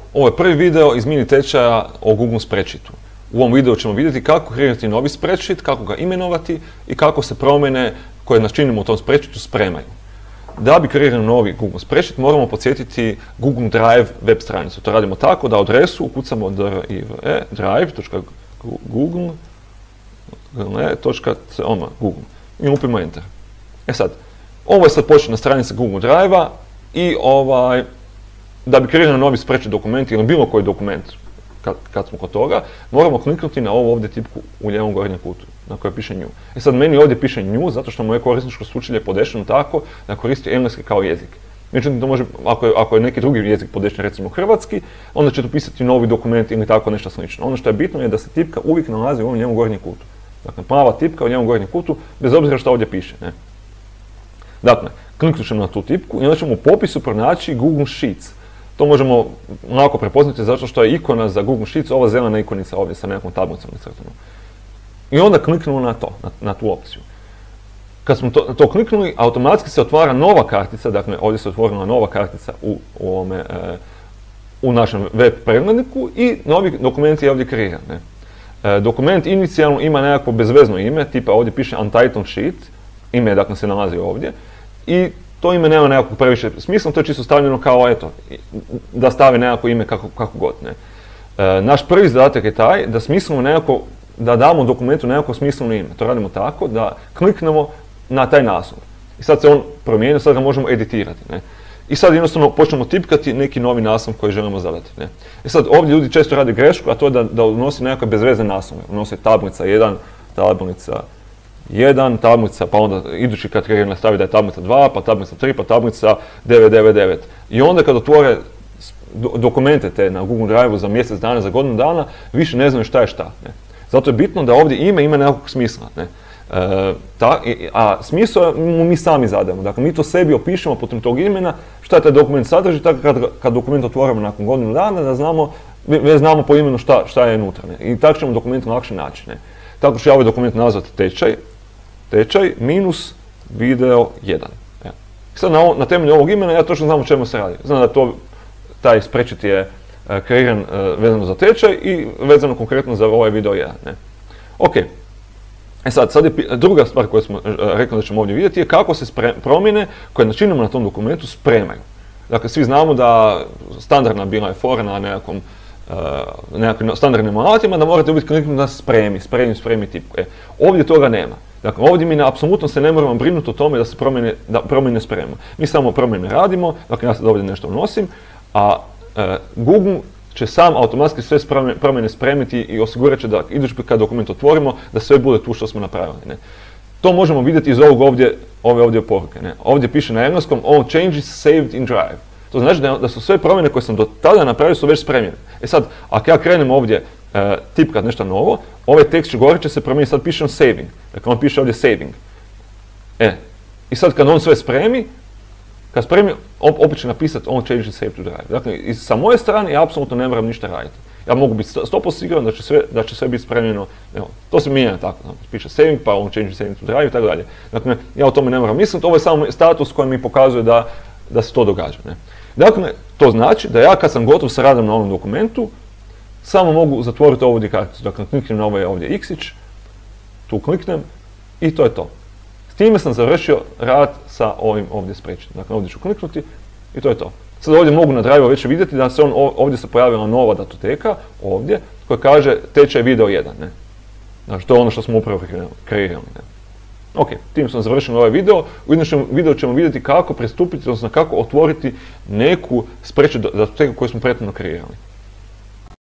ovo je prvi video iz mini tečaja o Google Spreadsheetu. U ovom videu ćemo vidjeti kako kreirati novi spreadsheet, kako ga imenovati i kako se promjene koje nas činimo u tom spreadsheetu spremaju. Da bi kreirali novi Google Spreadsheet moramo podsjetiti Google Drive web stranicu. To radimo tako da adresu ukucamo drive.google.com i upimo enter. Sad, ovo je sad početna stranica Google Drive-a i da bi kreirali novi spreadsheet dokument ili bilo koji dokument kad smo kod toga, moramo kliknuti na ovu ovdje tipku u lijevom gornjem kutu na kojoj piše New. Sad meni ovdje piše New zato što moje korisničko sučelje je podešeno tako da koristi engleski kao jezik. Međutim, to može, ako je neki drugi jezik podešen, recimo hrvatski, onda će tu pisati novi dokument ili tako nešto slično. Ono što je bitno je da se tipka uvijek nalazi u ovom lijevom gornjem kutu. Dakle, plava tipka u lijevom gornjem kutu, bez obzira što ovdje piše. Dakle, kliknut ćemo na tu tipku i onda ćemo u popisu pronaći Google Sheets. To možemo lako prepoznati zato što je ikona za Google Sheets ova zelena ikonica ovdje sa nekakvom tablicom nacrtanom. I onda kliknemo na to, na tu opciju. Kad smo to kliknuli, automatski se otvara nova kartica, dakle ovdje se otvorila nova kartica u našem web pregledniku i novi dokument je ovdje kreiran. Dokument inicijalno ima nekakvo bezvezno ime, tipa ovdje piše Untitled Sheet, ime dakle se nalazi ovdje i to ime nema nekakvog previše smisla, to je čisto stavljeno kao eto, da stavi nekako ime kako god. Naš prvi zadatak je taj da smislimo nekako, da damo dokumentu nekako smisleno ime. To radimo tako da kliknemo na taj naslov. I sad se on promijenio, sad ga možemo editirati. I sad jednostavno počnemo tipkati neki novi naslov koji želimo zadati. I sad ovdje ljudi često rade grešku, a to je da unosi nekakve bezvezne naslove. Unose tablica 1, tablica 1, tablica, pa onda idući kad kreirano stavi da je tablica 2, pa tablica 3, pa tablica 999. I onda kad otvore dokumente te na Google Drive-u za mjesec dana, za godinu dana, više ne znaju šta je šta. Zato je bitno da ovdje ime ima nekakvog smisla. A smisao mi sami zadajemo. Dakle, mi to sebi opišemo putem tog imena šta je taj dokument sadrži, tako kad dokument otvorimo nakon godinu dana, da znamo po imenu šta je unutra. I tako ćemo dokument lakše naći. Tako ću ja ovaj dokument nazvati tečaj minus video 1. Sad na temelju ovog imena ja točno znam o čemu se radi. Znam da taj spreadsheet je kreiran vezano za tečaj i vezano konkretno za ovaj video 1. Ok. Sad je druga stvar koju smo rekli da ćemo ovdje vidjeti je kako se promjene koje načinimo na tom dokumentu spremaju. Dakle, svi znamo da standardna bila je fora na nekakvim standardnim alatima da morate uvijek kliknuti na spremi tipku. Ovdje toga nema. Dakle, ovdje mi apsolutno se ne moramo brinuti o tome da se promjene spremamo. Mi samo promjene radimo, dakle ja sad ovdje nešto unosim, a Google će sam automatski sve promjene spremiti i osigurat će da idući kad dokument otvorimo, da sve bude tu što smo napravili. To možemo vidjeti iz ove ovdje poruke. Ovdje piše na engleskom all changes saved in Drive. To znači da su sve promjene koje sam do tada napravio su već spremljene. Sad, ako ja krenem ovdje tipkat nešto novo, ovaj tekst gore će se promijeniti, sad piše on saving. Dakle, on piše ovdje saving. I sad kad on sve spremi, opet će napisati on changes saved to Drive. Dakle, sa moje strane ja apsolutno ne moram ništa raditi. Ja mogu biti 100% siguran da će sve biti spremljeno. To se mijenja tako. Piše saving, pa on changes saving to Drive i tako dalje. Dakle, ja o tome ne moram misliti. Ovo je samo status koji mi pokazuje da se to događa. Dakle, to znači da ja kad sam gotov sa radom na ovom dokumentu, samo mogu zatvoriti ovu karticu. Dakle, kliknem na ovaj ovdje X-ić, tu kliknem i to je to. S time sam završio rad sa ovim ovdje spreadsheetom. Dakle, ovdje ću kliknuti i to je to. Sad ovdje mogu na Drive-u već vidjeti da se ovdje se pojavila nova datoteka, ovdje, koja kaže tečaj video 1. Znači, to je ono što smo upravo kreirali. Ok, tim sam završio ovaj video. U idućem videu ćemo vidjeti kako pristupiti, odnosno kako otvoriti neku spreadsheet datoteku koju smo prethodno kreirali.